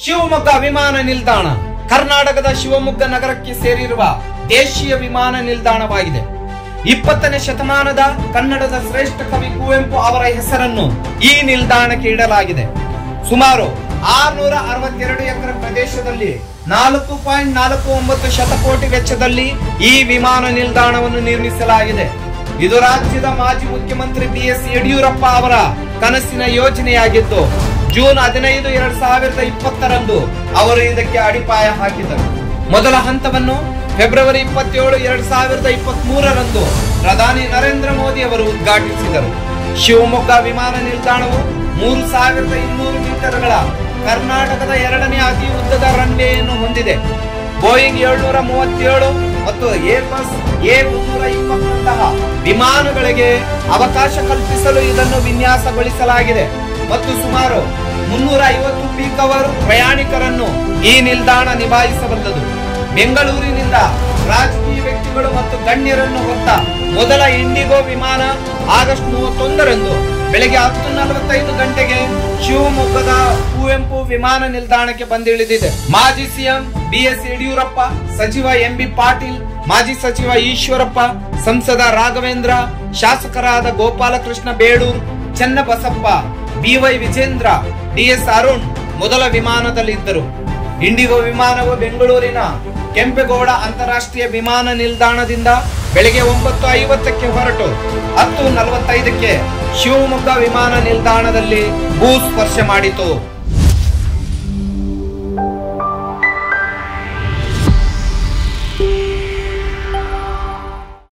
ಶಿವಮೊಗ್ಗ ವಿಮಾನ ನಿಲ್ದಾಣ ಕರ್ನಾಟಕದ ಶಿವಮೊಗ್ಗ ನಗರಕ್ಕೆ ಸೇರಿರುವ ದೇಶೀಯ ವಿಮಾನ ನಿಲ್ದಾಣವಾಗಿದೆ. 20ನೇ ಶತಮಾನದ ಕನ್ನಡದ ಶ್ರೇಷ್ಠ ಕವಿ ಕುವೆಂಪು ಅವರ ಹೆಸರನ್ನು ಈ ನಿಲ್ದಾಣಕ್ಕೆ ಇಡಲಾಗಿದೆ. ಸುಮಾರು 662 ಎಕರೆ ಪ್ರದೇಶದಲ್ಲಿ 4.49 ಶತಕೋಟಿ ವೆಚ್ಚದಲ್ಲಿ ಈ ವಿಮಾನ ನಿಲ್ದಾಣವನ್ನು ನಿರ್ಮಿಸಲಾಗಿದೆ. ಇದು ರಾಜ್ಯದ ಮಾಜಿ ಮುಖ್ಯಮಂತ್ರಿ BS ಯಡಿಯೂರಪ್ಪ ಅವರ ಕನಸಿನ ಯೋಜನೆಯಾಗಿದ್ದು ಜೂನ್ 15, 2020ರಂದು ಅವರು ಇದಕ್ಕೆ ಅಡಿಪಾಯ ಹಾಕಿದರು. ಮೊದಲ ಹಂತವನ್ನು ಫೆಬ್ರವರಿ 27, 2023ರಂದು ಪ್ರಧಾನಿ ನರೇಂದ್ರ ಮೋದಿ ಅವರು ಉದ್ಘಾಟಿಸಿದರು. ಶಿವಮೊಗ್ಗ ವಿಮಾನ ನಿಲ್ದಾಣವು 3200 ಮೀಟರ್ಗಳ ಕರ್ನಾಟಕದ 2ನೇ ಅತಿ ಉದ್ದದ ರನ್ವೇಯನ್ನು ಹೊಂದಿದೆ. ಬೋಯಿಂಗ್ 737 ಮತ್ತು ಏರ್ಬಸ್ A320 ವಿಮಾನಗಳಿಗೆ ಅವಕಾಶ ಕಲ್ಪಿಸಲು ಇದನ್ನು ವಿನ್ಯಾಸಗೊಳಿಸಲಾಗಿದೆ ಮತ್ತು ಸುಮಾರು 350 ಪೀಕ್ ಅವರ್ ಪ್ರಯಾಣಿಕರನ್ನು ಈ ನಿಲ್ದಾಣ ನಿಭಾಯಿಸಬಲ್ಲದು. ಬೆಂಗಳೂರಿನಿಂದ ರಾಜಕೀಯ ವ್ಯಕ್ತಿಗಳು ಮತ್ತು ಗಣ್ಯರನ್ನು ಹೊತ್ತ ಮೊದಲ ಇಂಡಿಗೋ ವಿಮಾನ ಆಗಸ್ಟ್ 31ರಂದು ಬೆಳಗ್ಗೆ 10:45 ಗಂಟೆಗೆ ಶಿವಮೊಗ್ಗದ ಕುವೆಂಪು ವಿಮಾನ ನಿಲ್ದಾಣಕ್ಕೆ ಬಂದಿಳಿದಿದೆ. ಮಾಜಿ ಸಿಎಂ BS ಯಡಿಯೂರಪ್ಪ, ಸಚಿವ MB ಪಾಟೀಲ್, ಮಾಜಿ ಸಚಿವ ಈಶ್ವರಪ್ಪ, ಸಂಸದ ರಾಘವೇಂದ್ರ, ಶಾಸಕರಾದ ಗೋಪಾಲಕೃಷ್ಣ ಬೇಳೂರ್, ಚನ್ನಬಸಪ್ಪ, BY ವಿಜೇಂದ್ರ, DS ಅರುಣ್ ಮೊದಲ ವಿಮಾನದಲ್ಲಿದ್ದರು. ಇಂಡಿಗೋ ವಿಮಾನವು ಬೆಂಗಳೂರಿನ ಕೆಂಪೇಗೌಡ ಅಂತಾರಾಷ್ಟ್ರೀಯ ವಿಮಾನ ನಿಲ್ದಾಣದಿಂದ ಬೆಳಗ್ಗೆ 9:50ಕ್ಕೆ ಹೊರಟು 10:45ಕ್ಕೆ ಶಿವಮೊಗ್ಗ ವಿಮಾನ ನಿಲ್ದಾಣದಲ್ಲಿ ಭೂಸ್ಪರ್ಶ ಮಾಡಿತು.